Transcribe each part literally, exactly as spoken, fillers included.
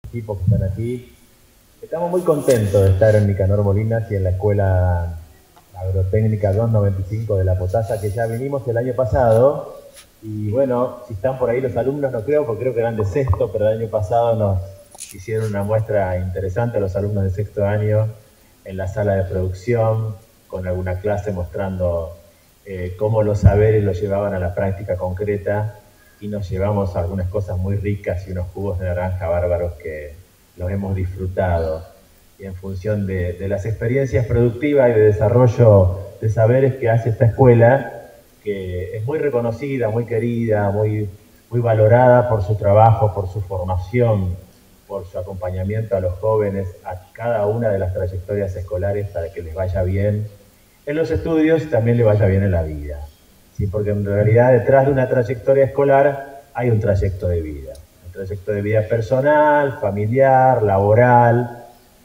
equipos que están aquí. Estamos muy contentos de estar en Nicanor Molinas y en la Escuela Agrotécnica doscientos noventa y cinco de La Potasa, que ya vinimos el año pasado. Y bueno, si están por ahí los alumnos, no creo, porque creo que eran de sexto, pero el año pasado nos hicieron una muestra interesante a los alumnos de sexto año en la sala de producción, con alguna clase mostrando eh, cómo los saberes los llevaban a la práctica concreta, y nos llevamos algunas cosas muy ricas y unos jugos de naranja bárbaros que los hemos disfrutado. Y en función de, de las experiencias productivas y de desarrollo de saberes que hace esta escuela, que es muy reconocida, muy querida, muy, muy valorada por su trabajo, por su formación, por su acompañamiento a los jóvenes, a cada una de las trayectorias escolares para que les vaya bien en los estudios y también les vaya bien en la vida. Sí, porque en realidad detrás de una trayectoria escolar hay un trayecto de vida. Un trayecto de vida personal, familiar, laboral.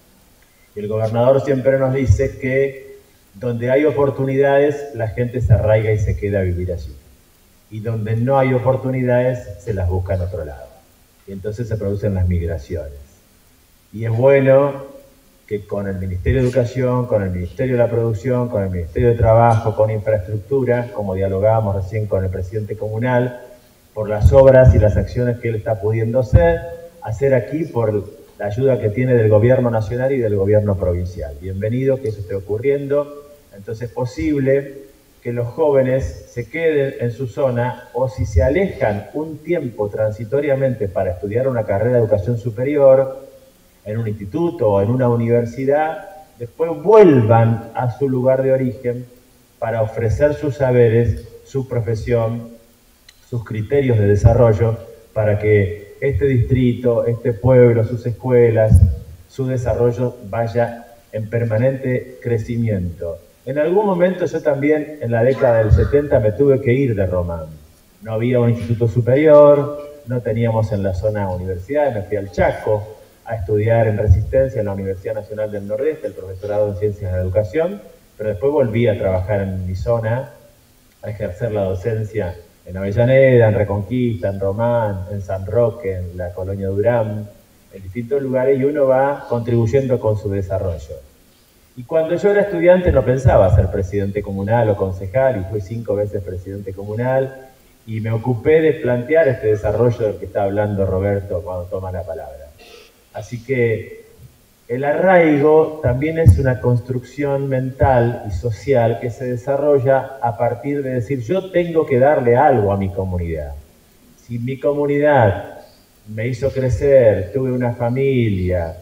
Y el gobernador siempre nos dice que donde hay oportunidades, la gente se arraiga y se queda a vivir allí. Y donde no hay oportunidades, se las busca en otro lado. Y entonces se producen las migraciones. Y es bueno que con el Ministerio de Educación, con el Ministerio de la Producción, con el Ministerio de Trabajo, con Infraestructura, como dialogábamos recién con el presidente comunal, por las obras y las acciones que él está pudiendo hacer, hacer aquí por la ayuda que tiene del gobierno nacional y del gobierno provincial. Bienvenido que eso esté ocurriendo. Entonces es posible que los jóvenes se queden en su zona, o si se alejan un tiempo transitoriamente para estudiar una carrera de educación superior, en un instituto o en una universidad, después vuelvan a su lugar de origen para ofrecer sus saberes, su profesión, sus criterios de desarrollo, para que este distrito, este pueblo, sus escuelas, su desarrollo vaya en permanente crecimiento. En algún momento yo también, en la década del setenta, me tuve que ir de Román. No había un instituto superior, no teníamos en la zona universidad, me fui al Chaco a estudiar en Resistencia en la Universidad Nacional del Nordeste, el profesorado en Ciencias de la Educación, pero después volví a trabajar en mi zona, a ejercer la docencia en Avellaneda, en Reconquista, en Román, en San Roque, en la colonia Durán, en distintos lugares, y uno va contribuyendo con su desarrollo. Y cuando yo era estudiante no pensaba ser presidente comunal o concejal, y fui cinco veces presidente comunal, y me ocupé de plantear este desarrollo del que está hablando Roberto cuando toma la palabra. Así que el arraigo también es una construcción mental y social que se desarrolla a partir de decir, yo tengo que darle algo a mi comunidad. Si mi comunidad me hizo crecer, tuve una familia,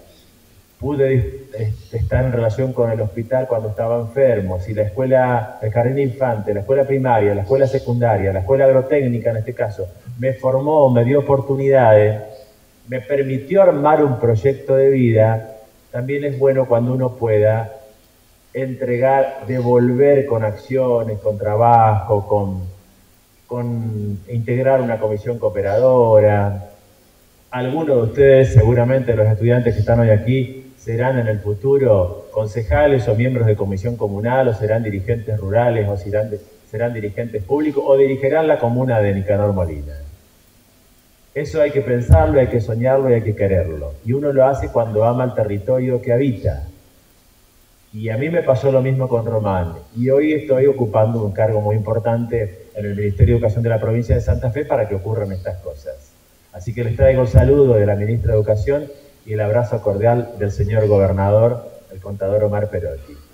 pude estar en relación con el hospital cuando estaba enfermo, si la escuela, el jardín de infante, la escuela primaria, la escuela secundaria, la escuela agrotécnica en este caso, me formó, me dio oportunidades, me permitió armar un proyecto de vida, también es bueno cuando uno pueda entregar, devolver con acciones, con trabajo, con, con integrar una comisión cooperadora. Algunos de ustedes, seguramente los estudiantes que están hoy aquí, serán en el futuro concejales o miembros de comisión comunal, o serán dirigentes rurales, o serán, serán dirigentes públicos, o dirigirán la comuna de Nicanor Molinas. Eso hay que pensarlo, hay que soñarlo y hay que quererlo. Y uno lo hace cuando ama el territorio que habita. Y a mí me pasó lo mismo con Román. Y hoy estoy ocupando un cargo muy importante en el Ministerio de Educación de la provincia de Santa Fe para que ocurran estas cosas. Así que les traigo el saludo de la ministra de Educación y el abrazo cordial del señor gobernador, el contador Omar Perotti.